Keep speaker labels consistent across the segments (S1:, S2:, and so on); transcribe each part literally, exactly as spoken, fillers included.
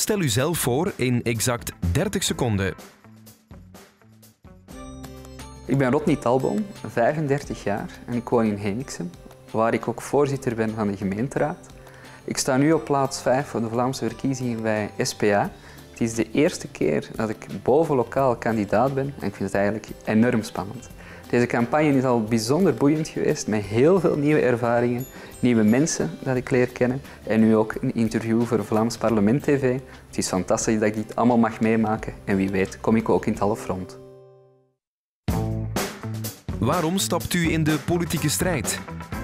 S1: Stel u zelf voor in exact dertig seconden.
S2: Ik ben Rodney Talboom, vijfendertig jaar en ik woon in Henixem, waar ik ook voorzitter ben van de gemeenteraad. Ik sta nu op plaats vijf voor de Vlaamse verkiezingen bij S P A. Het is de eerste keer dat ik bovenlokaal kandidaat ben en ik vind het eigenlijk enorm spannend. Deze campagne is al bijzonder boeiend geweest, met heel veel nieuwe ervaringen, nieuwe mensen dat ik leer kennen en nu ook een interview voor Vlaams Parlement T V. Het is fantastisch dat ik dit allemaal mag meemaken en wie weet kom ik ook in het halfrond.
S1: Waarom stapt u in de politieke strijd?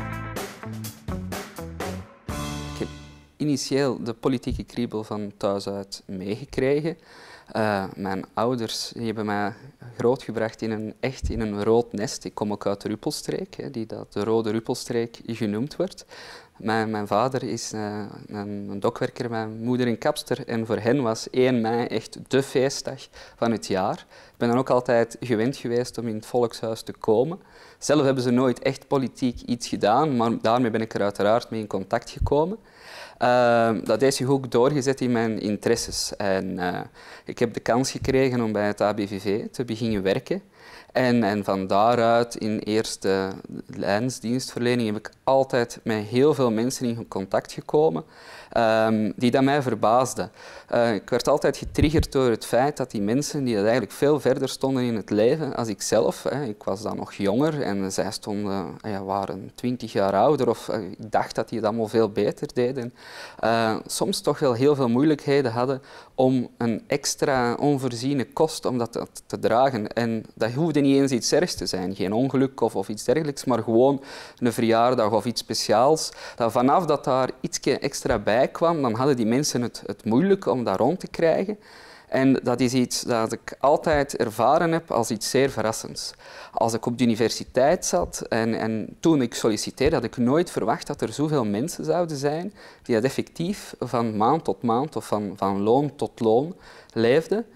S2: Ik heb initieel de politieke kriebel van thuis uit meegekregen. Uh, mijn ouders die hebben mij grootgebracht in een, echt in een rood nest. Ik kom ook uit de Ruppelstreek, hè, die dat de Rode Ruppelstreek genoemd wordt. Mijn, mijn vader is uh, een, een dokwerker, mijn moeder een kapster. En voor hen was één mei echt de feestdag van het jaar. Ik ben dan ook altijd gewend geweest om in het volkshuis te komen. Zelf hebben ze nooit echt politiek iets gedaan, maar daarmee ben ik er uiteraard mee in contact gekomen. Uh, dat heeft zich ook doorgezet in mijn interesses. En, uh, ik heb de kans gekregen om bij het A B V V te beginnen werken. En, en van daaruit in eerste lijnsdienstverlening heb ik altijd met heel veel mensen in contact gekomen um, die dat mij verbaasden. Uh, ik werd altijd getriggerd door het feit dat die mensen die dat eigenlijk veel verder stonden in het leven als ik zelf, hè, ik was dan nog jonger en zij stonden, ja, waren twintig jaar ouder of uh, ik dacht dat die het allemaal veel beter deden, uh, soms toch wel heel veel moeilijkheden hadden om een extra onvoorziene kost om dat te, te dragen. En dat hoefde niet eens iets ergs te zijn, geen ongeluk of, of iets dergelijks, maar gewoon een verjaardag of iets speciaals. Dat vanaf dat daar iets extra bij kwam, dan hadden die mensen het, het moeilijk om dat rond te krijgen. En dat is iets dat ik altijd ervaren heb als iets zeer verrassends. Als ik op de universiteit zat en, en toen ik solliciteerde, had ik nooit verwacht dat er zoveel mensen zouden zijn die dat effectief van maand tot maand of van, van loon tot loon leefden.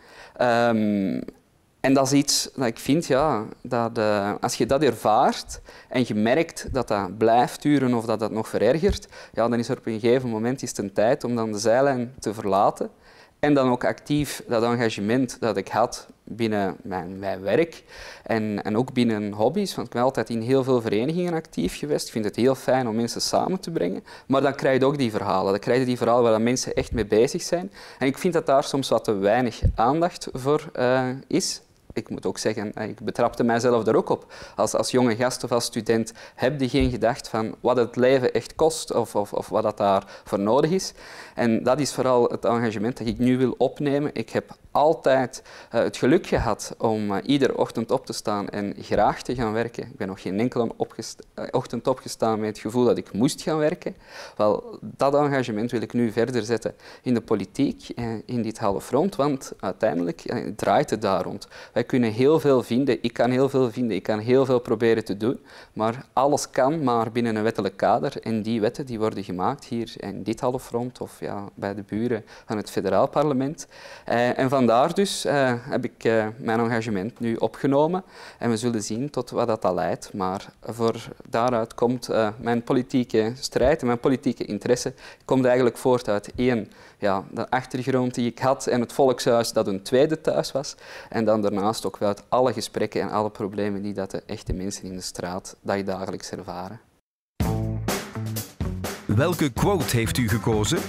S2: Um, En dat is iets dat ik vind, ja, dat uh, als je dat ervaart en je merkt dat dat blijft duren of dat dat nog verergert, ja, dan is er op een gegeven moment is het een tijd om dan de zijlijn te verlaten en dan ook actief dat engagement dat ik had binnen mijn, mijn werk en, en ook binnen hobby's, want ik ben altijd in heel veel verenigingen actief geweest. Ik vind het heel fijn om mensen samen te brengen, maar dan krijg je ook die verhalen. Dan krijg je die verhalen waar mensen echt mee bezig zijn. En ik vind dat daar soms wat te weinig aandacht voor uh, is. Ik moet ook zeggen, ik betrapte mijzelf er ook op. Als, als jonge gast of als student heb je geen gedacht van wat het leven echt kost of, of, of wat dat daarvoor nodig is. En dat is vooral het engagement dat ik nu wil opnemen. Ik heb altijd uh, het geluk gehad om uh, iedere ochtend op te staan en graag te gaan werken. Ik ben nog geen enkele opgesta- uh, ochtend opgestaan met het gevoel dat ik moest gaan werken. Wel, dat engagement wil ik nu verder zetten in de politiek, uh, in dit halfrond, want uiteindelijk uh, draait het daar rond. Wij kunnen heel veel vinden, ik kan heel veel vinden, ik kan heel veel proberen te doen, maar alles kan maar binnen een wettelijk kader en die wetten die worden gemaakt hier in dit halfrond of ja, bij de buren van het federaal parlement. Uh, en vandaar dus uh, heb ik uh, mijn engagement nu opgenomen en we zullen zien tot wat dat al leidt, maar voor daaruit komt uh, mijn politieke strijd en mijn politieke interesse komt eigenlijk voort uit één, ja, de achtergrond die ik had en het volkshuis dat een tweede thuis was en dan daarnaast ook wel uit alle gesprekken en alle problemen die dat de echte mensen in de straat dagelijks ervaren.
S1: Welke quote heeft u gekozen?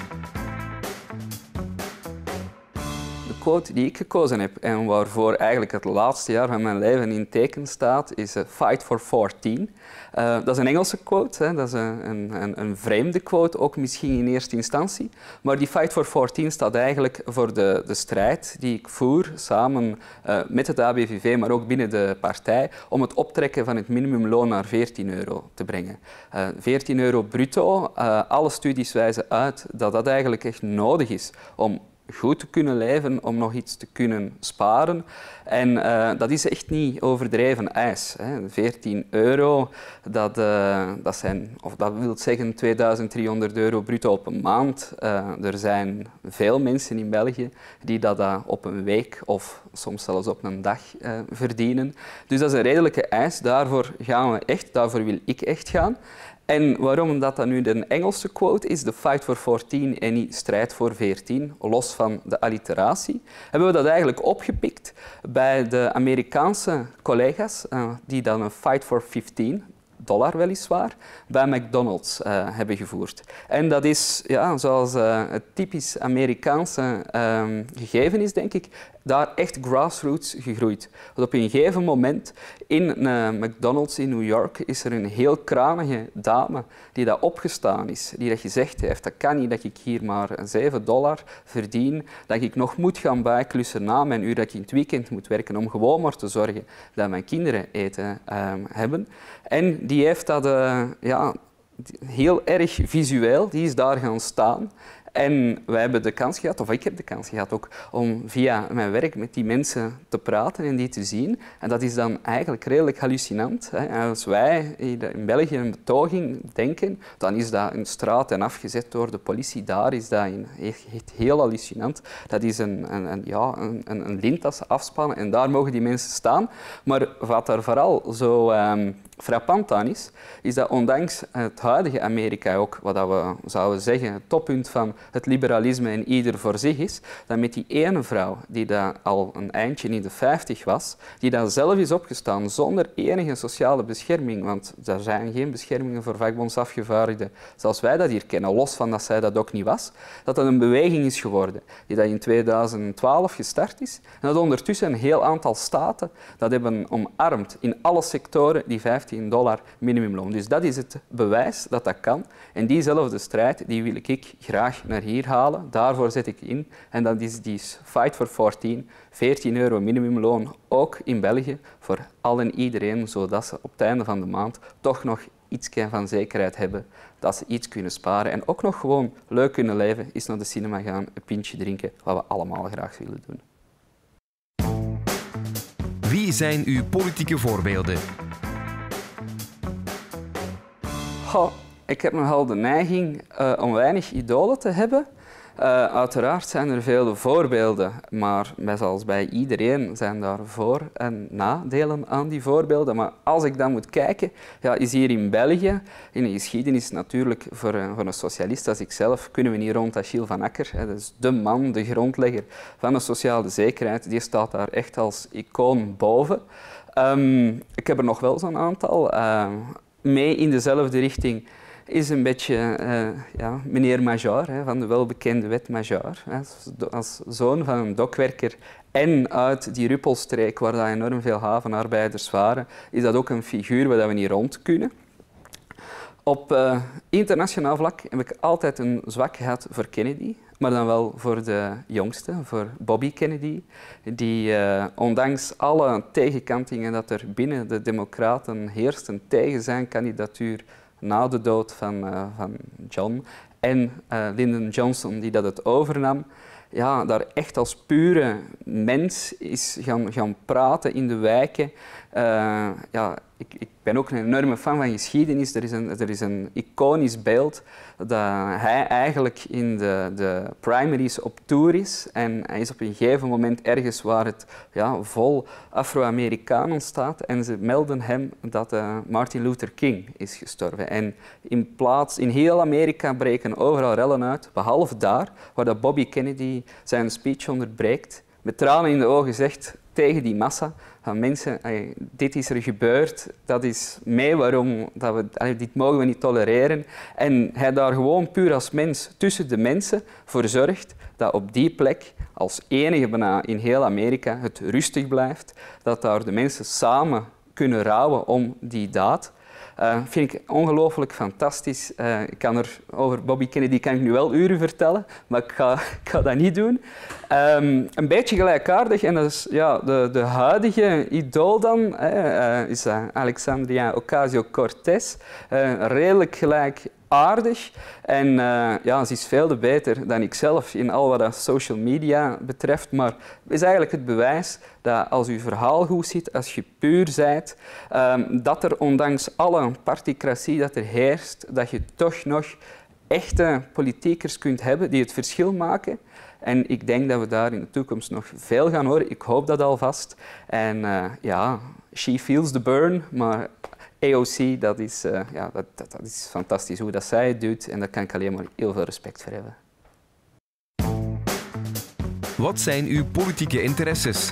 S2: De quote die ik gekozen heb en waarvoor eigenlijk het laatste jaar van mijn leven in teken staat, is uh, Fight for fourteen. Uh, dat is een Engelse quote, hè. Dat is een, een, een vreemde quote, ook misschien in eerste instantie. Maar die Fight for fourteen staat eigenlijk voor de, de strijd die ik voer samen uh, met het A B V V, maar ook binnen de partij, om het optrekken van het minimumloon naar veertien euro te brengen. Uh, veertien euro bruto, uh, alle studies wijzen uit dat dat eigenlijk echt nodig is om goed te kunnen leven, om nog iets te kunnen sparen. En uh, dat is echt niet overdreven eis. Hè. veertien euro, dat, uh, dat, zijn, of dat wil zeggen tweeduizend driehonderd euro bruto op een maand. Uh, er zijn veel mensen in België die dat uh, op een week of soms zelfs op een dag uh, verdienen. Dus dat is een redelijke eis. Daarvoor gaan we echt, daarvoor wil ik echt gaan. En waarom dat, dat nu de Engelse quote is, de fight for fourteen en niet strijd voor veertien, los van de alliteratie, hebben we dat eigenlijk opgepikt bij de Amerikaanse collega's, uh, die dan een fight for fifteen, dollar weliswaar, bij McDonald's uh, hebben gevoerd. En dat is, ja, zoals uh, het typisch Amerikaanse um, gegeven is, denk ik, daar echt grassroots gegroeid. Want op een gegeven moment in een McDonald's in New York is er een heel kranige dame die dat opgestaan is, die dat gezegd heeft, dat kan niet dat ik hier maar zeven dollar verdien, dat ik nog moet gaan bijklussen na mijn uur, dat ik in het weekend moet werken om gewoon maar te zorgen dat mijn kinderen eten um, hebben. En die heeft dat uh, ja, heel erg visueel, die is daar gaan staan. En wij hebben de kans gehad, of ik heb de kans gehad ook, om via mijn werk met die mensen te praten en die te zien. En dat is dan eigenlijk redelijk hallucinant. Als wij in België een betoging denken, dan is dat een straat en afgezet door de politie. Daar is dat echt heel hallucinant. Dat is een, een, een, ja, een, een lint dat ze afspannen en daar mogen die mensen staan. Maar wat er vooral zo um, frappant aan is, is dat ondanks het huidige Amerika ook, wat we zouden zeggen, het toppunt van het liberalisme en ieder voor zich is, dat met die ene vrouw, die daar al een eindje in de vijftig was, die daar zelf is opgestaan zonder enige sociale bescherming, want er zijn geen beschermingen voor vakbondsafgevaardigden zoals wij dat hier kennen, los van dat zij dat ook niet was, dat dat een beweging is geworden, die dat in tweeduizend twaalf gestart is en dat ondertussen een heel aantal staten dat hebben omarmd in alle sectoren die vijftien dollar minimumloon. Dus dat is het bewijs dat dat kan en diezelfde strijd die wil ik graag naar hier halen. Daarvoor zet ik in. En dat is die Fight for fourteen, veertien euro minimumloon, ook in België, voor al en iedereen, zodat ze op het einde van de maand toch nog iets van zekerheid hebben, dat ze iets kunnen sparen en ook nog gewoon leuk kunnen leven, is naar de cinema gaan, een pintje drinken, wat we allemaal graag willen doen.
S1: Wie zijn uw politieke voorbeelden?
S2: Goh, ik heb nogal de neiging uh, om weinig idolen te hebben. Uh, uiteraard zijn er vele voorbeelden, maar zoals bij iedereen zijn daar voor- en nadelen aan die voorbeelden. Maar als ik dan moet kijken, ja, is hier in België, in de geschiedenis natuurlijk voor een, voor een socialist als ikzelf, kunnen we niet rond Achille van Acker. Hè, dat is de man, de grondlegger van de sociale zekerheid. Die staat daar echt als icoon boven. Um, ik heb er nog wel zo'n aantal. Uh, mee in dezelfde richting is een beetje uh, ja, meneer Major, hè, van de welbekende wet Major. Hè, als zoon van een dokwerker en uit die Ruppelstreek, waar dat enorm veel havenarbeiders waren, is dat ook een figuur waar we niet rond kunnen. Op uh, internationaal vlak heb ik altijd een zwak gehad voor Kennedy, maar dan wel voor de jongste, voor Bobby Kennedy, die uh, ondanks alle tegenkantingen dat er binnen de Democraten heersten tegen zijn kandidatuur na de dood van, uh, van John en uh, Lyndon Johnson, die dat het overnam, ja, daar echt als pure mens is gaan, gaan praten in de wijken. Uh, ja, ik, ik ben ook een enorme fan van geschiedenis. Er is een, er is een iconisch beeld dat hij eigenlijk in de, de primaries op tour is. En hij is op een gegeven moment ergens waar het ja, vol Afro-Amerikanen staat. En ze melden hem dat uh, Martin Luther King is gestorven. En in plaats, in heel Amerika breken overal rellen uit, behalve daar, waar dat Bobby Kennedy zijn speech onderbreekt, met tranen in de ogen zegt tegen die massa van mensen, ay, dit is er gebeurd, dat is mee waarom, dat we, ay, dit mogen we niet tolereren. En hij daar gewoon puur als mens tussen de mensen voor zorgt dat op die plek als enige bijna in heel Amerika het rustig blijft, dat daar de mensen samen kunnen rouwen om die daad. Uh, vind ik ongelooflijk fantastisch. Uh, ik kan er, over Bobby Kennedy kan ik nu wel uren vertellen, maar ik ga, ik ga dat niet doen. Um, een beetje gelijkaardig, en dat is ja, de, de huidige idool dan, uh, is uh, Alexandria Ocasio-Cortez. Uh, redelijk gelijk aardig en uh, ja, ze is veel te beter dan ik zelf in al wat social media betreft, maar het is eigenlijk het bewijs dat als je verhaal goed zit, als je puur bent, um, dat er ondanks alle particratie dat er heerst, dat je toch nog echte politiekers kunt hebben die het verschil maken. En ik denk dat we daar in de toekomst nog veel gaan horen. Ik hoop dat alvast. En uh, ja, she feels the burn, maar A O C, dat is, uh, ja, dat, dat, dat is fantastisch hoe dat zij het doet en daar kan ik alleen maar heel veel respect voor hebben.
S1: Wat zijn uw politieke interesses?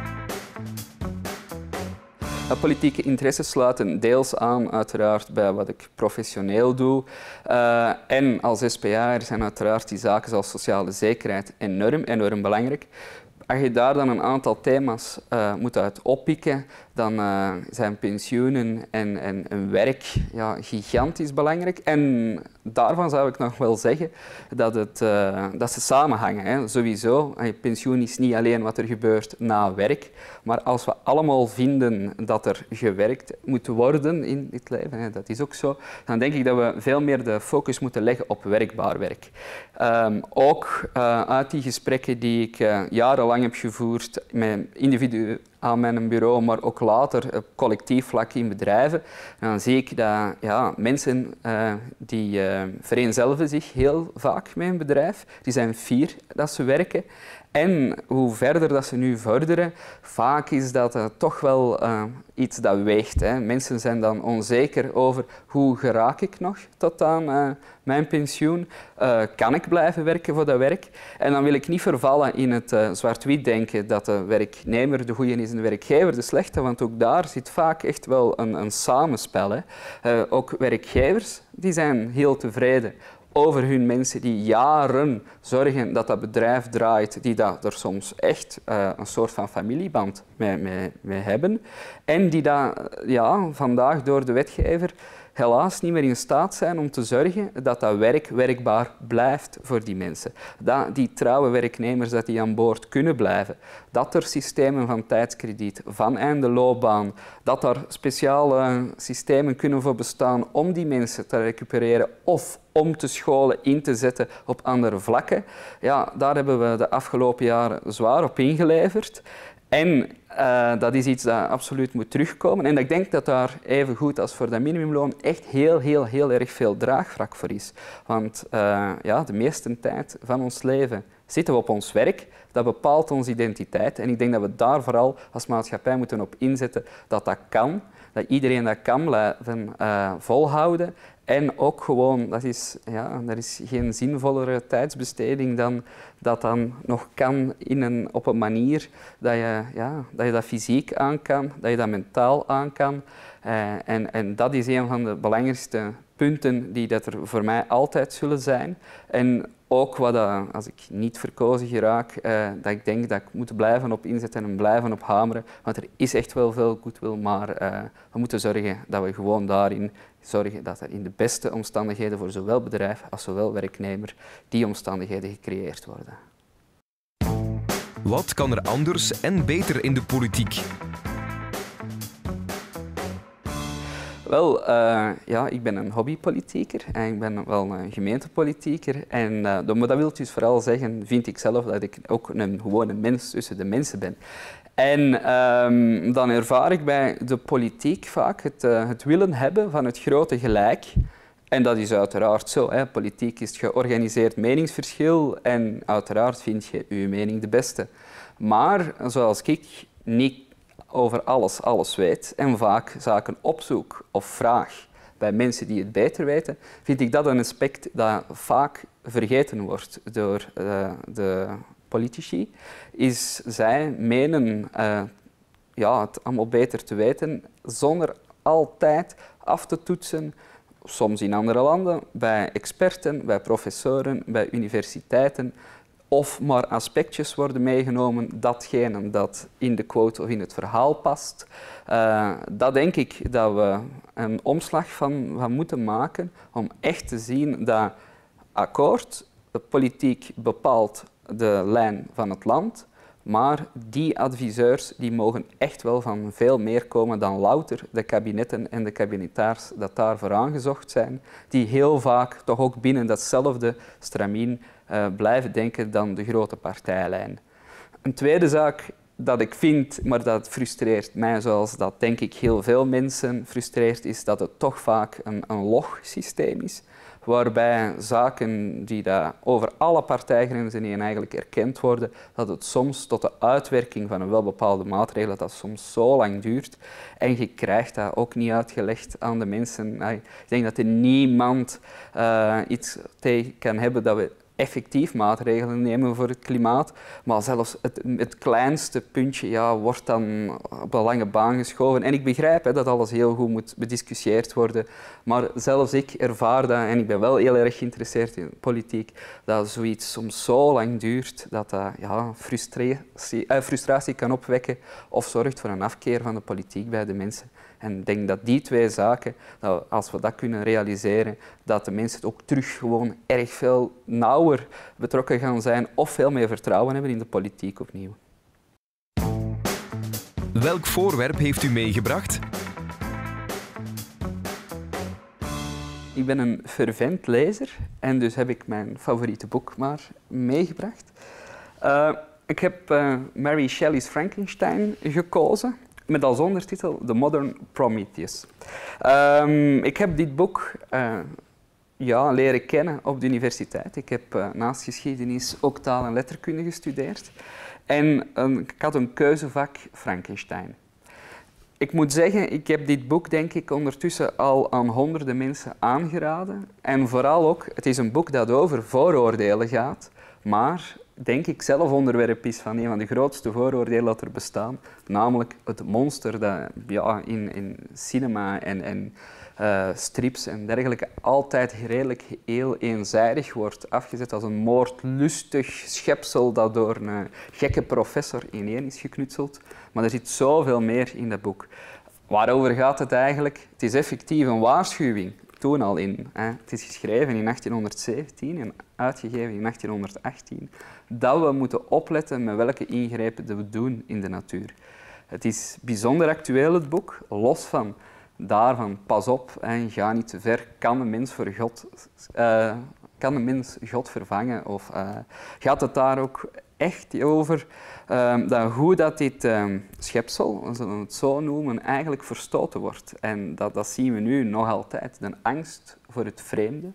S2: Politieke interesses sluiten deels aan uiteraard bij wat ik professioneel doe. Uh, en als S P A'er zijn uiteraard die zaken zoals sociale zekerheid enorm, enorm belangrijk. Als je daar dan een aantal thema's uh, moet uit oppikken, dan uh, zijn pensioenen en, en, en werk ja, gigantisch belangrijk. En daarvan zou ik nog wel zeggen dat, het, uh, dat ze samenhangen. Hè. Sowieso, pensioen is niet alleen wat er gebeurt na werk, maar als we allemaal vinden dat er gewerkt moet worden in dit leven, hè, dat is ook zo, dan denk ik dat we veel meer de focus moeten leggen op werkbaar werk. Um, ook uh, uit die gesprekken die ik uh, jarenlang heb gevoerd met individuen aan mijn bureau, maar ook later op collectief vlak in bedrijven. En dan zie ik dat ja, mensen uh, die uh, vereenzelvigen zich heel vaak met een bedrijf. Die zijn fier dat ze werken. En hoe verder dat ze nu vorderen, vaak is dat uh, toch wel uh, iets dat weegt. Hè. Mensen zijn dan onzeker over hoe geraak ik nog tot aan uh, mijn pensioen. Uh, kan ik blijven werken voor dat werk? En dan wil ik niet vervallen in het uh, zwart-wit denken dat de werknemer de goede is en de werkgever de slechte, want ook daar zit vaak echt wel een, een samenspel. Hè. Uh, ook werkgevers die zijn heel tevreden over hun mensen die jaren zorgen dat dat bedrijf draait, die dat er soms echt uh, een soort van familieband mee, mee, mee hebben en die dat ja, vandaag door de wetgever helaas niet meer in staat zijn om te zorgen dat dat werk werkbaar blijft voor die mensen. Dat die trouwe werknemers dat die aan boord kunnen blijven. Dat er systemen van tijdskrediet, van einde loopbaan, dat er speciale systemen kunnen voor bestaan om die mensen te recupereren of om te scholen, in te zetten op andere vlakken. Ja, daar hebben we de afgelopen jaren zwaar op ingeleverd. En uh, dat is iets dat absoluut moet terugkomen. En ik denk dat daar even goed als voor dat minimumloon echt heel, heel, heel erg veel draagvlak voor is. Want uh, ja, de meeste tijd van ons leven zitten we op ons werk. Dat bepaalt onze identiteit. En ik denk dat we daar vooral als maatschappij moeten op inzetten dat dat kan. Dat iedereen dat kan blijven uh, volhouden. En ook gewoon, dat is, ja, er is geen zinvollere tijdsbesteding dan dat dan nog kan in een, op een manier dat je, ja, dat je dat fysiek aan kan, dat je dat mentaal aan kan. Uh, en, en dat is een van de belangrijkste punten die dat er voor mij altijd zullen zijn. En ook wat dat, als ik niet verkozen geraak, uh, dat ik denk dat ik moet blijven op inzetten en blijven op hameren. Want er is echt wel veel goodwill, maar uh, we moeten zorgen dat we gewoon daarin zorgen dat er in de beste omstandigheden voor zowel bedrijf als zowel werknemer die omstandigheden gecreëerd worden.
S1: Wat kan er anders en beter in de politiek?
S2: Wel, uh, ja, ik ben een hobbypolitieker en ik ben wel een gemeentepolitieker. En uh, maar dat wil dus vooral zeggen, vind ik zelf, dat ik ook een gewone mens tussen de mensen ben. En um, dan ervaar ik bij de politiek vaak het, uh, het willen hebben van het grote gelijk. En dat is uiteraard zo. Hè. Politiek is georganiseerd meningsverschil en uiteraard vind je je mening de beste. Maar zoals ik niet over alles alles weet en vaak zaken opzoek of vraag bij mensen die het beter weten, vind ik dat een aspect dat vaak vergeten wordt door uh, de politici. Is zij menen uh, ja, het allemaal beter te weten zonder altijd af te toetsen, soms in andere landen, bij experten, bij professoren, bij universiteiten, of maar aspectjes worden meegenomen, datgene dat in de quote of in het verhaal past. Uh, dat denk ik dat we een omslag van, van moeten maken om echt te zien dat akkoord, de politiek bepaalt de lijn van het land, maar die adviseurs die mogen echt wel van veel meer komen dan louter de kabinetten en de kabinetaars dat daarvoor aangezocht zijn, die heel vaak toch ook binnen datzelfde stramien uh, blijven denken dan de grote partijlijn. Een tweede zaak dat ik vind, maar dat frustreert mij zoals dat denk ik heel veel mensen frustreert, is dat het toch vaak een, een logsysteem is, waarbij zaken die daar over alle partijgrenzen heen eigenlijk erkend worden, dat het soms tot de uitwerking van een welbepaalde maatregel, dat dat soms zo lang duurt. En je krijgt dat ook niet uitgelegd aan de mensen. Ik denk dat er niemand uh, iets tegen kan hebben dat we effectief maatregelen nemen voor het klimaat, maar zelfs het, het kleinste puntje ja, wordt dan op de lange baan geschoven. En ik begrijp hè, dat alles heel goed moet bediscussieerd worden, maar zelfs ik ervaar dat, en ik ben wel heel erg geïnteresseerd in politiek, dat zoiets soms zo lang duurt dat dat ja, frustratie, eh, frustratie kan opwekken of zorgt voor een afkeer van de politiek bij de mensen. En ik denk dat die twee zaken, dat als we dat kunnen realiseren, dat de mensen ook terug gewoon erg veel nauwer betrokken gaan zijn of veel meer vertrouwen hebben in de politiek opnieuw.
S1: Welk voorwerp heeft u meegebracht?
S2: Ik ben een fervent lezer en dus heb ik mijn favoriete boek maar meegebracht. Uh, ik heb uh, Mary Shelley's Frankenstein gekozen, met als ondertitel The Modern Prometheus. Um, ik heb dit boek uh, ja, leren kennen op de universiteit. Ik heb uh, naast geschiedenis ook taal en letterkunde gestudeerd. En um, ik had een keuzevak Frankenstein. Ik moet zeggen, ik heb dit boek denk ik ondertussen al aan honderden mensen aangeraden. En vooral ook, het is een boek dat over vooroordelen gaat, maar denk ik zelf onderwerp is van een van de grootste vooroordelen dat er bestaan, namelijk het monster dat ja, in, in cinema en, en uh, strips en dergelijke altijd redelijk heel eenzijdig wordt afgezet als een moordlustig schepsel dat door een gekke professor ineen is geknutseld. Maar er zit zoveel meer in dat boek. Waarover gaat het eigenlijk? Het is effectief een waarschuwing. Toen al in. Hè. Het is geschreven in achttienhonderdzeventien en uitgegeven in achttienhonderdachttien. Dat we moeten opletten met welke ingrepen we doen in de natuur. Het is bijzonder actueel, het boek. Los van daarvan, pas op, hè, ga niet te ver. Kan een mens voor God, uh, kan een mens God vervangen? Of uh, gaat het daar ook echt over uh, dat hoe dat dit uh, schepsel, we zullen het zo noemen, eigenlijk verstoten wordt. En dat, dat zien we nu nog altijd, de angst voor het vreemde.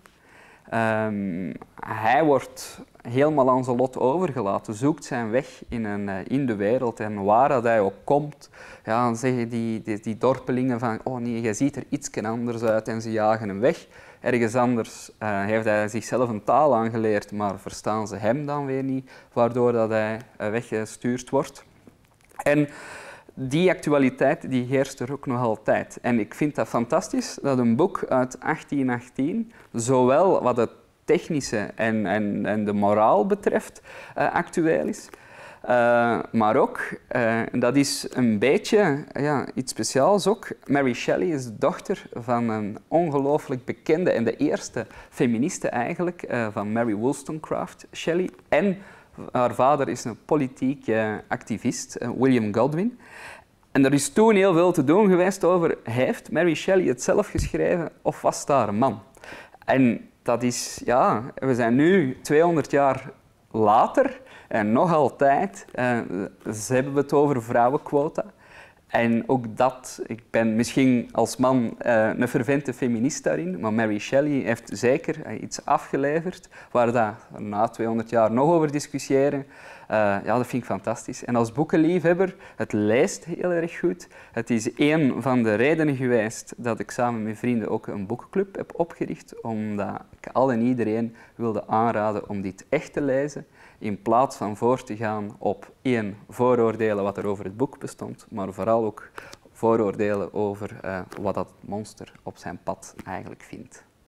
S2: Um, hij wordt helemaal aan zijn lot overgelaten, zoekt zijn weg in, een, uh, in de wereld en waar dat hij ook komt, ja, dan zeggen die, die, die dorpelingen van oh nee, jij ziet er iets anders uit en ze jagen hem weg. Ergens anders uh, heeft hij zichzelf een taal aangeleerd, maar verstaan ze hem dan weer niet, waardoor dat hij uh, weggestuurd wordt. En die actualiteit die heerst er ook nog altijd. En ik vind dat fantastisch dat een boek uit achttien achttien, zowel wat het technische en, en, en de moraal betreft, uh, actueel is. Uh, maar ook, uh, dat is een beetje ja, iets speciaals ook. Mary Shelley is de dochter van een ongelooflijk bekende en de eerste feministe eigenlijk, uh, van Mary Wollstonecraft Shelley. En haar vader is een politiek uh, activist, uh, William Godwin. En er is toen heel veel te doen geweest over, heeft Mary Shelley het zelf geschreven of was het haar man? En dat is, ja, we zijn nu tweehonderd jaar later en nog altijd, uh, ze hebben het over vrouwenquota. En ook dat, ik ben misschien als man uh, een fervente feminist daarin, maar Mary Shelley heeft zeker uh, iets afgeleverd waar dat na tweehonderd jaar nog over discussiëren. Uh, ja, dat vind ik fantastisch. En als boekenliefhebber, het leest heel erg goed. Het is een van de redenen geweest dat ik samen met vrienden ook een boekenclub heb opgericht, omdat ik al en iedereen wilde aanraden om dit echt te lezen, in plaats van voor te gaan op één, vooroordelen wat er over het boek bestond, maar vooral ook vooroordelen over uh, wat dat monster op zijn pad eigenlijk vindt.